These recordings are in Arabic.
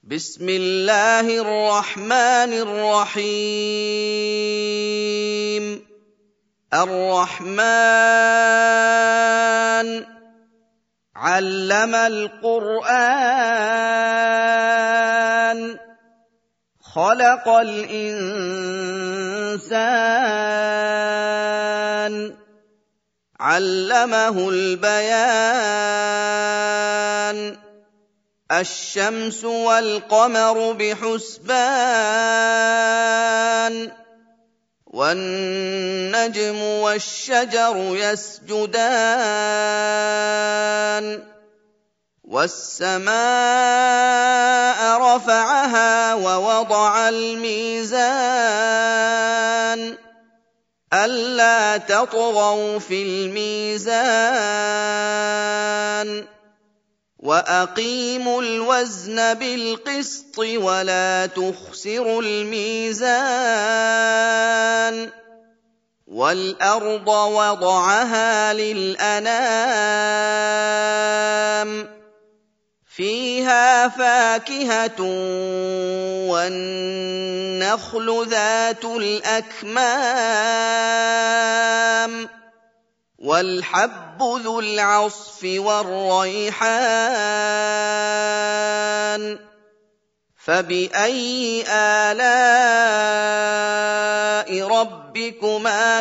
بسم الله الرحمن الرحيم الرحمن علم القرآن خلق الإنسان علمه البيان الشمس والقمر بحسبان والنجم والشجر يسجدان والسماء رفعها ووضع الميزان ألا تطغوا في الميزان وأقيموا الوزن بالقسط ولا تخسروا الميزان والأرض وضعها للأنام فيها فاكهة والنخل ذات الأكمام والحب ذو العصف والريحان فبأي آلاء ربكما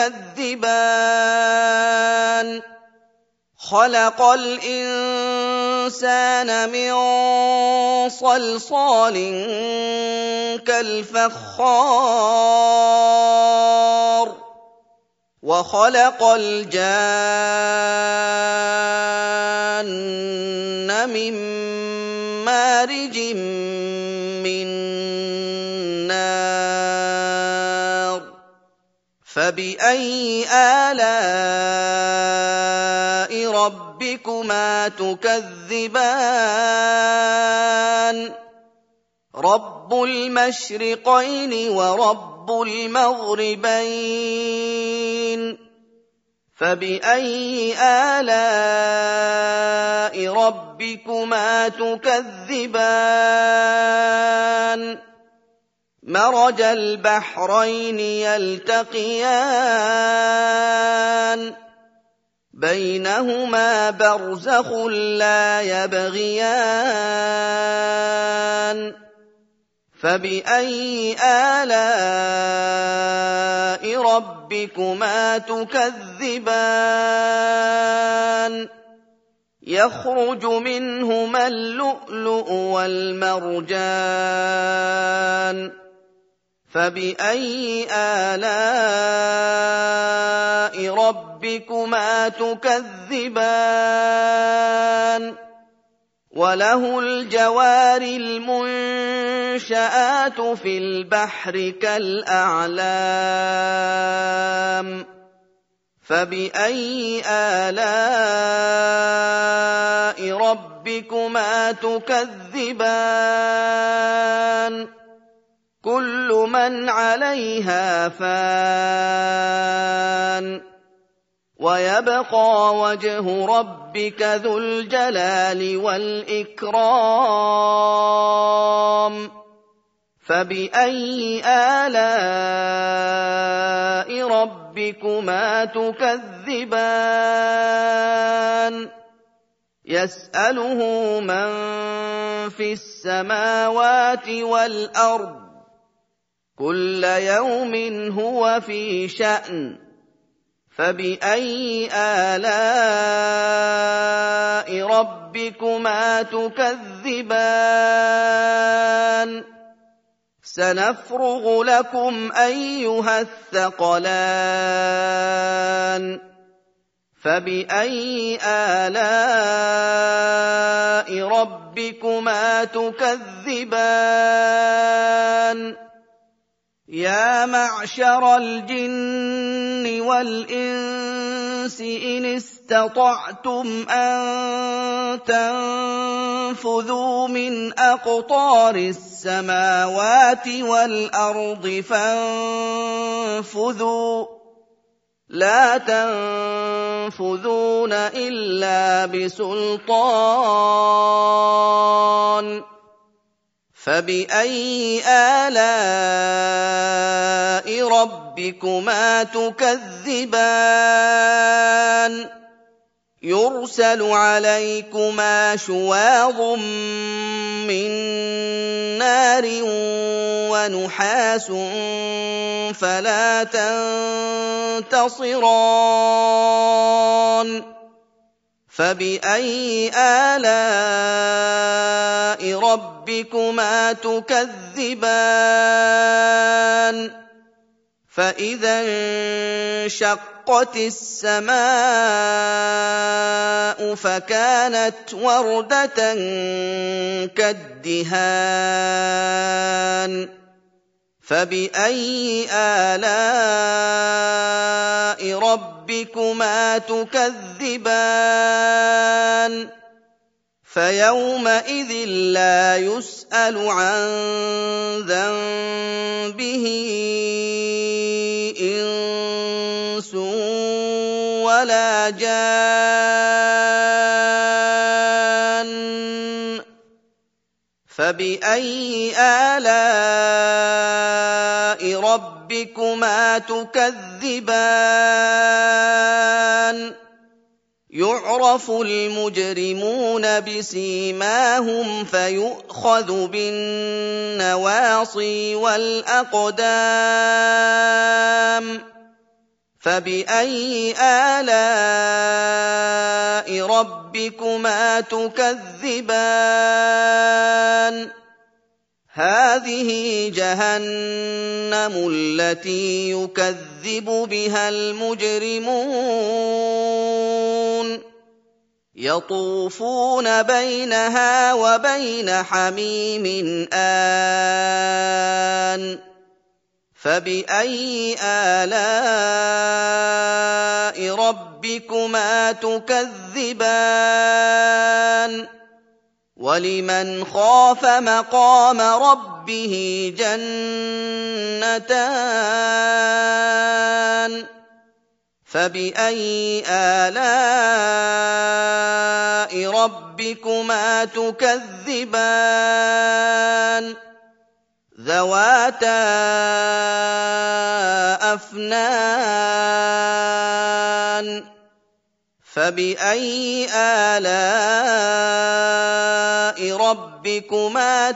تكذبان خلق الإنسان من صلصال كالفخار وخلق الجان من مارج من نار فبأي آلاء ربكما تكذبان رب المشرقين ورب المغربين فبأي آلاء ربكما تكذبان مرج البحرين يلتقيان بينهما برزخ لا يبغيان فبأي آلاء ربكما تكذبان يخرج منهما اللؤلؤ والمرجان فبأي آلاء ربكما تكذبان وله الجوار المنشآت في البحر كالأعلام فبأي آلاء ربكما تكذبان كل من عليها فان ويبقى وجه ربك ذو الجلال والإكرام فبأي آلاء ربكما تكذبان يسأله من في السماوات والأرض كل يوم هو في شأن فبأي آلاء ربكما تكذبان سنفرغ لكم أيها الثقلان فبأي آلاء ربكما تكذبان يا معشر الجن والإنس إن استطعتم أن تنفذوا من أقطار السماوات والأرض فانفذوا لا تنفذون إلا بسلطان فَبِأَيِّ آلَاءِ رَبِّكُمَا تُكَذِّبَانِ يُرْسَلُ عَلَيْكُمَا شُوَاظٌ مِّن نَّارٍ وَنُحَاسٌ فَلَا تَنتَصِرَانِ فَبِأَيِّ آلَاءِ رَبِّكُمَا تُكَذِّبَانِ فَإِذَا انشَقَّتِ السَّمَاءُ فَكَانَتْ وَرْدَةً كَالدِّهَانِ فَبِأَيِّ آلَاءِ رَبِّكُمَا تُكَذِّبَانِ فَيَوْمَئِذٍ لَّا يُسْأَلُ عَن ذَنبِهِ إِنسٌ وَلَا جَانٌّ فَبِأَيِّ آلَاءِ رَبِّكُمَا تُكَذِّبَانِ يُعْرَفُ الْمُجْرِمُونَ بِسِيمَاهُمْ فَيُؤْخَذُ بِالنَّوَاصِي وَالْأَقْدَامِ فَبِأَيِّ آلَاءِ رَبِّكُمَا تُكَذِّبَانِ هَٰذِهِ جَهَنَّمُ الَّتِي يُكَذِّبُ بِهَا الْمُجْرِمُونَ يَطُوفُونَ بَيْنَهَا وَبَيْنَ حَمِيمٍ آنٍ فَبِأَيِّ آلَاءِ رَبِّكُمَا تُكَذِّبَانِ وَلِمَنْ خَافَ مَقَامَ رَبِّهِ جَنَّتَانِ فَبِأَيِّ آلَاءِ رَبِّكُمَا تُكَذِّبَانِ ذَوَاتَا أَفْنَانٍ فَبِأَيِّ آلَاءِ رَبِّكُمَا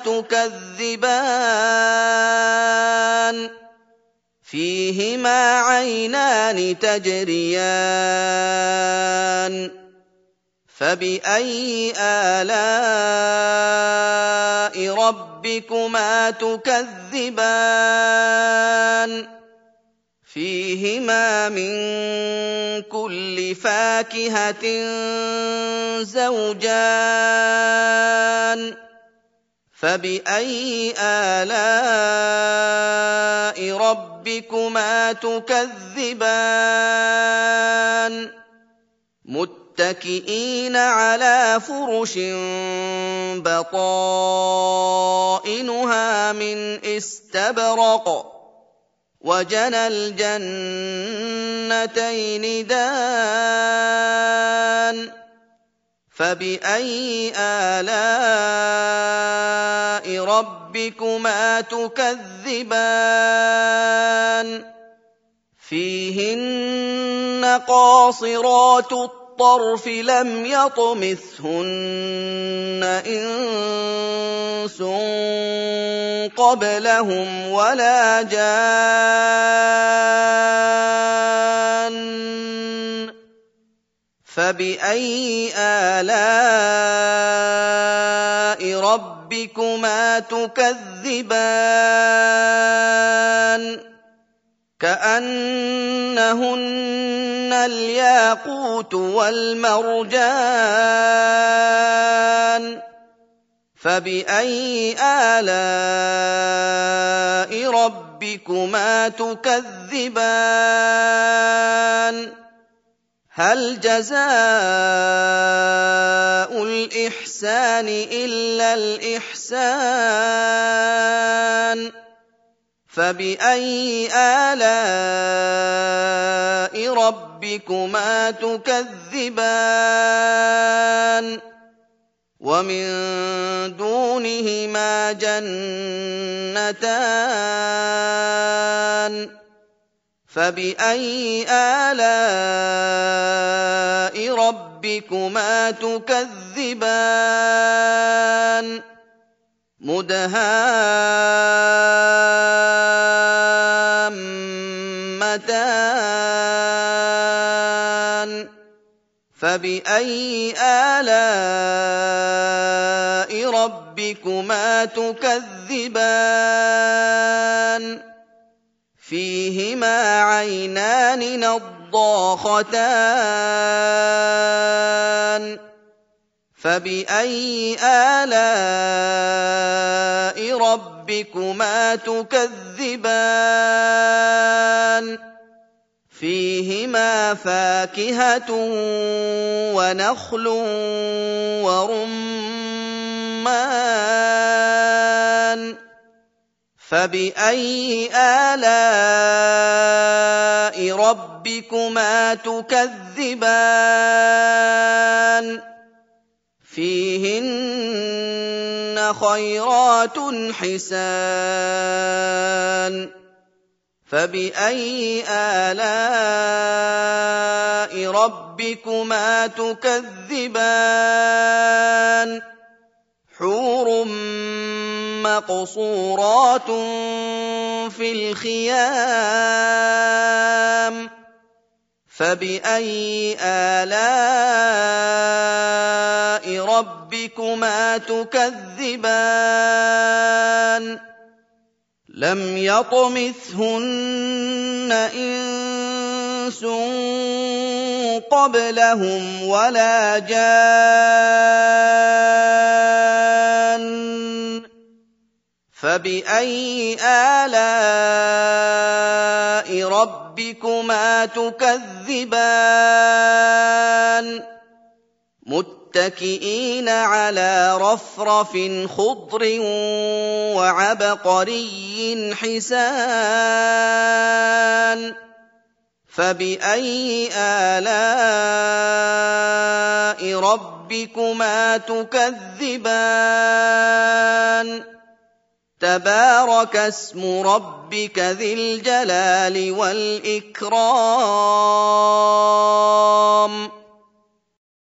تُكَذِّبَانِ فِيهِمَا عَيْنَانِ تَجْرِيَانِ فَبِأَيِّ آلَاءِ رَبِّكُمَا تُكَذِّبَانِ فِيهِمَا مِن كُلِّ فَاكِهَةٍ زَوْجَانِ فَبِأَيِّ آلَاءِ رَبِّكُمَا تُكَذِّبَانِ مُتَّكِئِينَ عَلَىٰ فُرُشٍ بَطَائِنُهَا مِنْ إِسْتَبْرَقٍ وَجَنَى الْجَنَّتَيْنِ دَانٍ فَبِأَيِّ آلَاءِ رَبِّكُمَا تُكَذِّبَانِ فِيهِنَّ قَاصِرَاتُ الطَّرْفِ لَمْ يَطْمِثْهُنَّ إِنسٌ قَبْلَهُمْ وَلَا جَانٌّ فَبِأَيِّ آلَاءِ رَبِّكُمَا تُكَذِّبَانِ كَأَنَّهُنَّ الْيَاقُوتُ وَالْمَرْجَانُ فَبِأَيِّ آلَاءِ رَبِّكُمَا تُكَذِّبَانِ هَلْ جَزَاءُ الْإِحْسَانِ إِلَّا الْإِحْسَانُ فَبِأَيِّ آلَاءِ رَبِّكُمَا تُكَذِّبَانِ وَمِن دُونِ دُونِهِمَا جَنَّتَانِ فَبِأَيِّ آلَاءِ رَبِّكُمَا تُكَذِّبَانِ مُدْهَامَّتَانِ فَبِأَيِّ آلَاءِ رَبِّكُمَا تُكَذِّبَانِ فِيهِمَا عَيْنَانِ نَضَّاخَتَانِ فَبِأَيِّ آلَاءِ رَبِّكُمَا تُكَذِّبَانِ فِيهِمَا فَاكِهَةٌ وَنَخْلٌ وَرُمَّانٌ فَبِأَيِّ آلَاءِ رَبِّكُمَا تُكَذِّبَانِ فِيهِنَّ خَيْرَاتٌ حِسَانٌ فَبِأَيِّ آلَاءِ رَبِّكُمَا تُكَذِّبَانِ حُورٌ مَّقْصُورَاتٌ فِي الْخِيَامِ فَبِأَيِّ آلَاءِ رَبِّكُمَا تُكَذِّبَانِ لَمْ يَطْمِثْهُنَّ إِنسٌ قَبْلَهُمْ وَلَا جَانٌّ فَبِأَيِّ آلَاءِ رَبِّكُمَا تُكَذِّبَانِ مُتَّكِئِينَ عَلَىٰ رَفْرَفٍ خُضْرٍ وَعَبْقَرِيٍّ حِسَانٍ فَبِأَيِّ آلَاءِ رَبِّكُمَا تُكَذِّبَانِ تَبَارَكَ اسْمُ رَبِّكَ ذِي الْجَلَالِ وَالْإِكْرَامِ